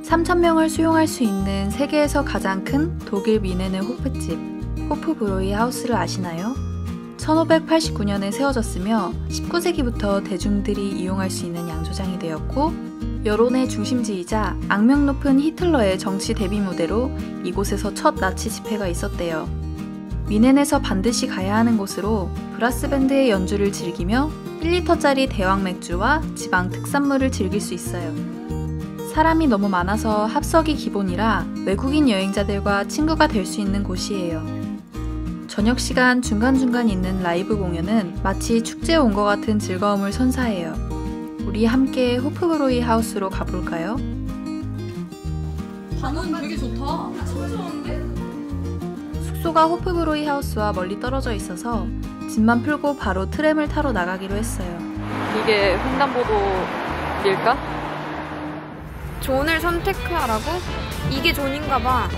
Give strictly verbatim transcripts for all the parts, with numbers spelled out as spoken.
삼천 명을 수용할 수 있는 세계에서 가장 큰 독일 미네는 호프집, 호프브로이 하우스를 아시나요? 천오백팔십구 년에 세워졌으며 십구 세기부터 대중들이 이용할 수 있는 양조장이 되었고, 여론의 중심지이자 악명 높은 히틀러의 정치 데뷔 무대로 이곳에서 첫 나치 집회가 있었대요. 미넨에서 반드시 가야 하는 곳으로 브라스 밴드의 연주를 즐기며 일 리터짜리 대왕 맥주와 지방 특산물을 즐길 수 있어요. 사람이 너무 많아서 합석이 기본이라 외국인 여행자들과 친구가 될 수 있는 곳이에요. 저녁 시간 중간중간 있는 라이브 공연은 마치 축제에 온 것 같은 즐거움을 선사해요. 우리 함께 호프브로이 하우스로 가볼까요? 방은 되게 좋다. 참 좋은데? 숙소가 호프브로이 하우스와 멀리 떨어져 있어서 짐만 풀고 바로 트램을 타러 나가기로 했어요. 이게 횡단보도일까? 존을 선택하라고? 이게 존인가 봐.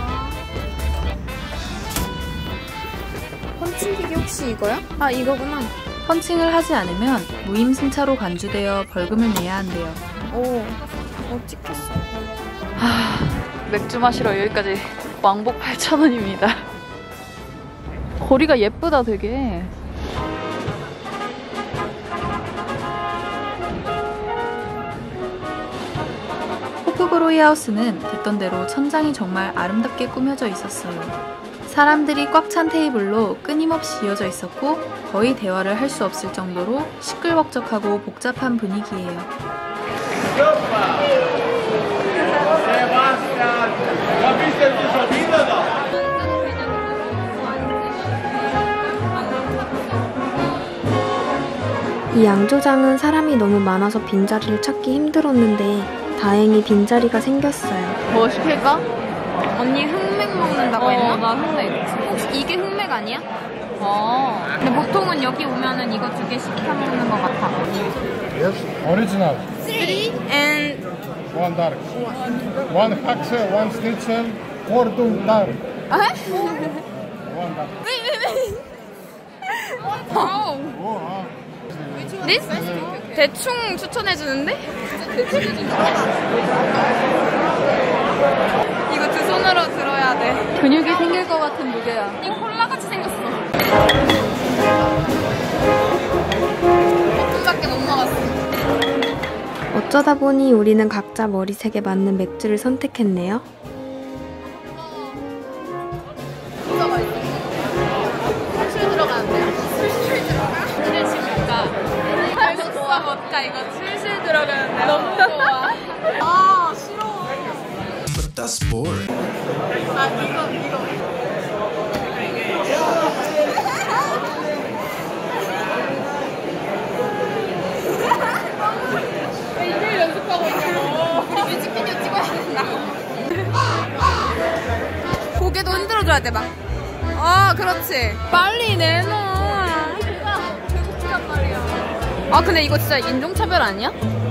펀칭기계 혹시 이거야? 아, 이거구나. 펀칭을 하지 않으면 무임승차로 간주되어 벌금을 내야 한대요. 오, 어, 찍혔어. 하... 맥주 마시러 여기까지 왕복 팔천 원입니다. 거리가 예쁘다 되게. 호프브로이 하우스는 듣던 대로 천장이 정말 아름답게 꾸며져 있었어요. 사람들이 꽉 찬 테이블로 끊임없이 이어져 있었고 거의 대화를 할 수 없을 정도로 시끌벅적하고 복잡한 분위기예요. 이 양조장은 사람이 너무 많아서 빈자리를 찾기 힘들었는데 다행히 빈자리가 생겼어요. 뭐 시킬까? 언니 흑맥 먹는다고 어, 했나? 나 흑맥. 혹시 이게 흑맥 아니야? 어. 근데 보통은 여기 오면은 이거 두 개 시켜 먹는 것 같아. Yes, original. Three and One dark. One haxe, one schnitzel, four dung dark. One dark. 와우. Oh, ah. This? 대충 추천해주는데? 이거 두 손으로 들어야 돼. 근육이 생길 것 같은 무게야. 이거 콜라같이 생겼어. 밖에 못 먹었어. 어쩌다 보니 우리는 각자 머리색에 맞는 맥주를 선택했네요. 진짜 맛있어. 술 들어가는데요? 술술 들어가? 술을 지금까 맛있어. vodka 이거 술술 들어가는데 너무 좋아. 아 싫어. But that's boring. 아 이거 이거. 이걸 연습하고 있냐고. 뮤직비디오 찍어야 된다고. 고개도 흔들어줘야 돼 막. 아 그렇지. 빨리 내놔. 배고프단 말이야. 아 근데 이거 진짜 인종차별 아니야?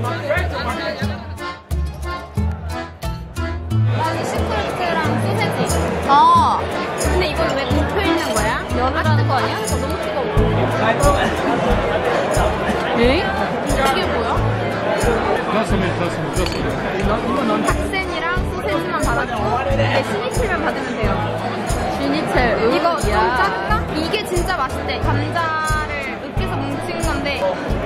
나는 시크릿랑 소세지. 아 근데 이건 왜 굽혀 있는 거야? 연어라는 거 아니야? 저 너무 뜨거워. 에? 이게 뭐야? Just a minute, just a minute, just a minute. 박센이랑 소세지만 받았고 이게 시니첼만 받으면 돼요. 슈니첼. 이거 좀 작다? 이게 진짜 맛있대. 감자를 으깨서 뭉친 건데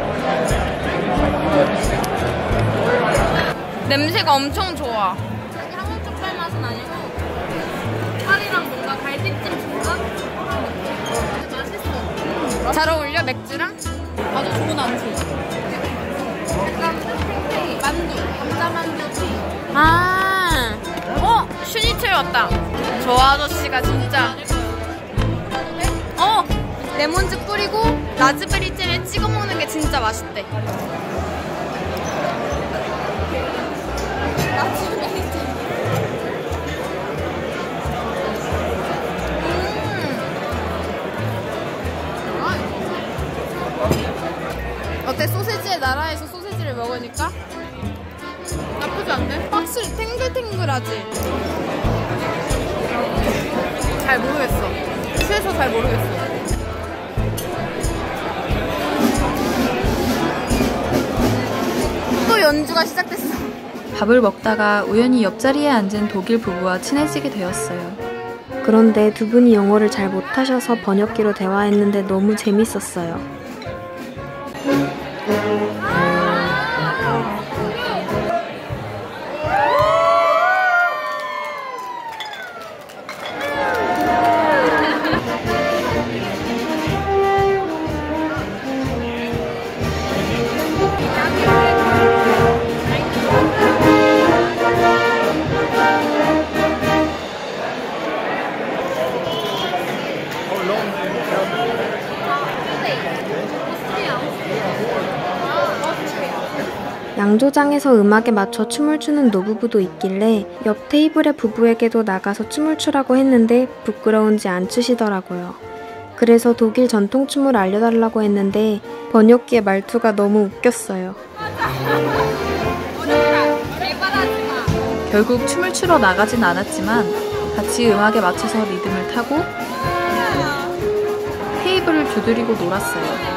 냄새가 엄청 좋아. 여기 한국 족발 맛은 아니고 파리랑 뭔가 갈비찜 중간? 맛있어. 잘 어울려 맥주랑? 아주 좋은 안주. 약간 팽팽이 만두, 감자 만두. 아, 어 슈니첼 왔다. 저 아저씨가 진짜. 어 레몬즙 뿌리고 라즈베리 잼에 찍어 먹는 게 진짜 맛있대. 라즈베리 잼. 음. 어때? 소세지의 나라에서 소세지를 먹으니까 나쁘지 않네. 확실히 탱글탱글하지. 잘 모르겠어. 취해서 잘 모르겠어. 또 연주가 시작됐어. 밥을 먹다가 우연히 옆자리에 앉은 독일 부부와 친해지게 되었어요. 그런데 두 분이 영어를 잘 못하셔서 번역기로 대화했는데 너무 재밌었어요. 양조장에서 음악에 맞춰 춤을 추는 노부부도 있길래 옆 테이블의 부부에게도 나가서 춤을 추라고 했는데 부끄러운지 안 추시더라고요. 그래서 독일 전통춤을 알려달라고 했는데 번역기의 말투가 너무 웃겼어요. 결국 춤을 추러 나가진 않았지만 같이 음악에 맞춰서 리듬을 타고 테이블을 두드리고 놀았어요.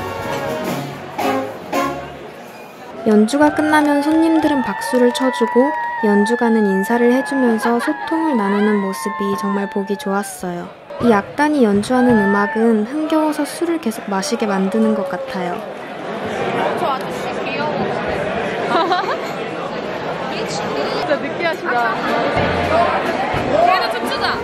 연주가 끝나면 손님들은 박수를 쳐주고 연주가는 인사를 해주면서 소통을 나누는 모습이 정말 보기 좋았어요. 이 악단이 연주하는 음악은 흥겨워서 술을 계속 마시게 만드는 것 같아요. 저 아저씨 귀여워. 진짜 느끼하시다. 그래도 춤추자.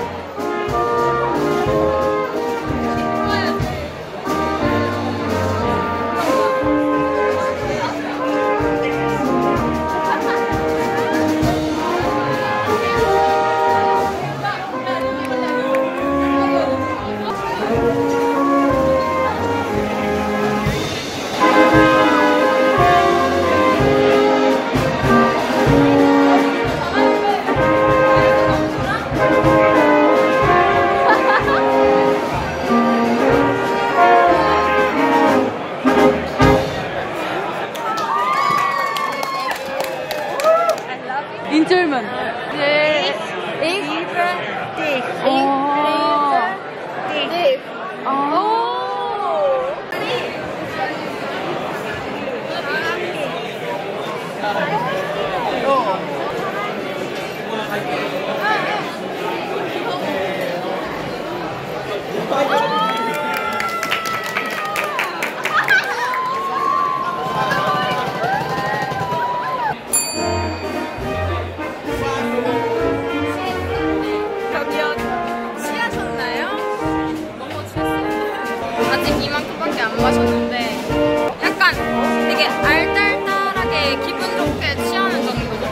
In German. Ich liebe dich. Ich liebe dich. 아직 이만큼밖에 안 마셨는데 약간 되게 알딸딸하게 기분 좋게 취하는 정도죠.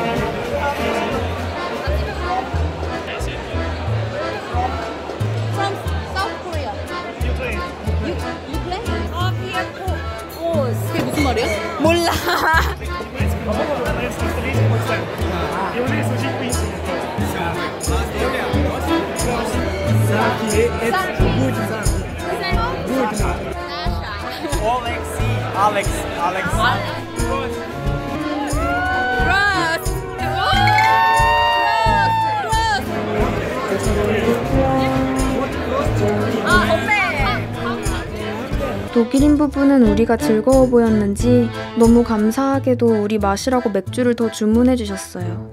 From South Korea. You play? You, you play? 아, 비에코. 그게 무슨 말이야? 몰라. Alex, Alex. 독일인 부부는 우리가 즐거워 보였는지 너무 감사하게도 우리 마시라고 맥주를 더 주문해 주셨어요.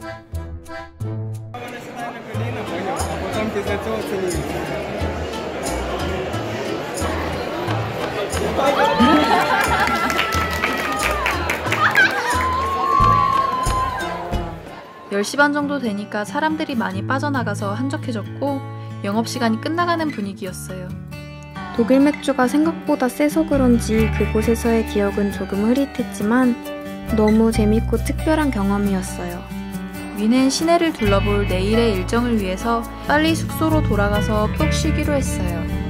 열 시 반 정도 되니까 사람들이 많이 빠져나가서 한적해졌고 영업시간이 끝나가는 분위기였어요. 독일 맥주가 생각보다 세서 그런지 그곳에서의 기억은 조금 흐릿했지만 너무 재밌고 특별한 경험이었어요. 위넨 시내를 둘러볼 내일의 일정을 위해서 빨리 숙소로 돌아가서 푹 쉬기로 했어요.